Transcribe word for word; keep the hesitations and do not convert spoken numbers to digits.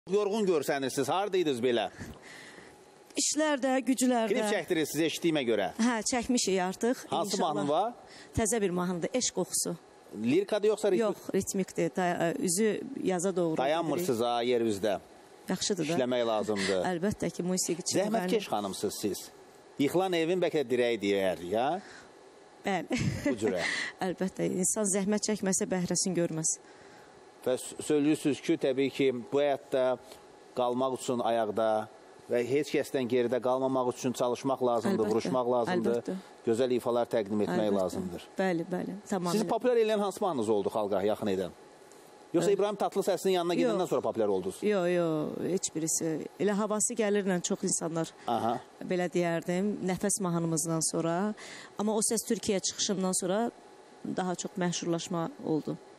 Yorğun görsənirsiniz, haradaydınız belə? İşlərdə, güclərdə. Klip çəkdirirsiniz eşitdiyimə görə. Hə, çəkmişik artıq. Hansı mahnı var? Təzə bir mahnıdır, Eşq qoxusu. Lirikada yoxsa ritmik? Yox, ritmikdir. Da, üzü yaza doğru. Dayanmırsınız ha yerimizdə. Yaxşıdır da. İşləmək lazımdır. Əlbəttə ki, musiqiçi. Zəhmətkeş xanımsınız siz. Yıxılan evin bəlkə dirəyi deyər, ya? Bəli. Bu cürə. Əlbəttə, insan zəhmət çəkməsə bəhrəsini görməz. Və söylüyorsunuz ki, təbii ki, bu həyatda qalmaq üçün ayaqda və heç kəsdən geridə qalmamaq üçün çalışmaq lazımdır, Əlbəttə, vuruşmaq lazımdır, əlbəttə. gözəl ifalar təqdim etmək Əlbəttə. lazımdır. Bəli, bəli, tamamilə. Sizi populyar eləyən hansı mahnınız oldu xalqa yaxın edən? Yoxsa İbrahim Tatlıses'in yanına gedəndən sonra populyar oldunuz? Yox, yox, heç birisi. Elə havası gəlirlə çox insanlar, Aha. belə deyərdim, nəfəs mahnımızdan sonra. Amma o səs Türkiyə çıxışımdan sonra daha çox məşhurlaşma oldu.